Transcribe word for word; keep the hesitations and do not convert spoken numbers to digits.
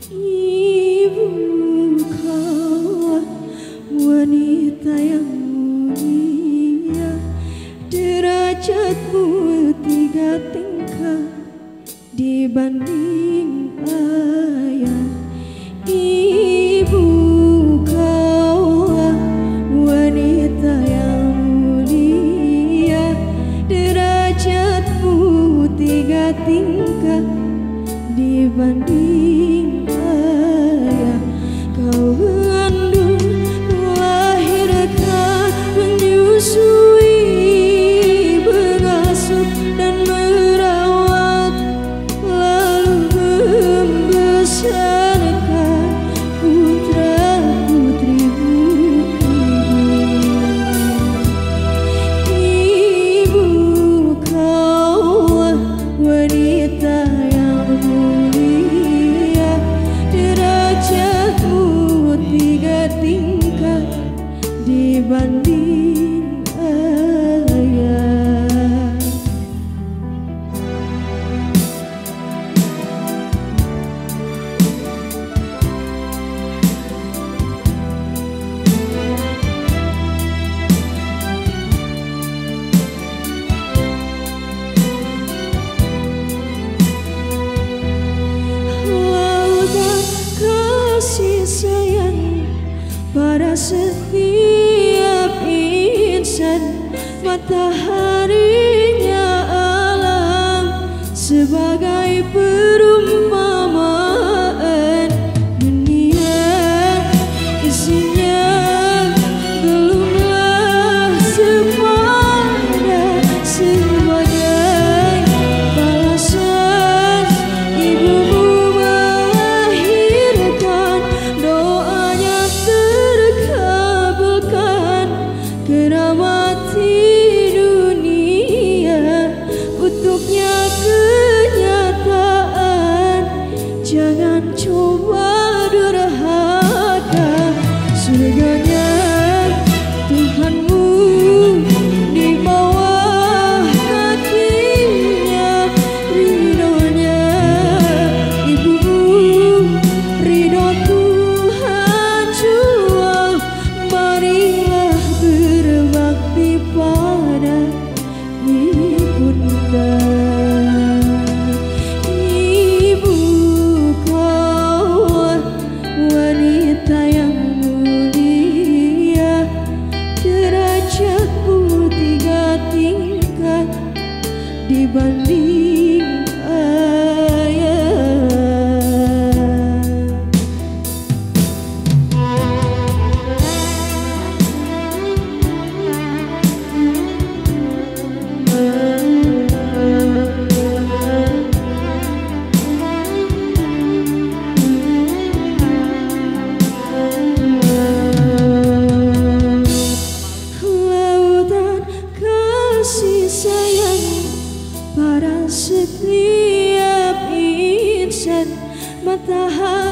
Ibu kau wanita yang mulia, derajatmu tiga tingkat dibanding ayah. Ibu kau wanita yang mulia, derajatmu tiga tingkat dibanding ayah. Kau mengandung, melahirkan, menyusui, mengasuh dan merawat, lalu membesarkan putra putrimu. Ibu kau wanita yang mulia, derajatmu tiga tingkat dibanding ayah. Lautan kasih sayang pada setiap insan, mataharinya alam sebagai perumpamaan. Dunia isinya belumlah sepadan, sebagai balasan ibumu melahirkan, doanya terkabulkan, keramati dunia untuknya kenyataan. Jangan coba durhaka, surganya Tuhanmu di bawah kakinya, ridhonya ibumu, ridho Tuhan jua. Marilah berbakti pada ibunda. Ibu kau wanita yang mulia, derajatmu tiga tingkat dibanding ayah. Lautan kasih sayang pada setiap insan, matahari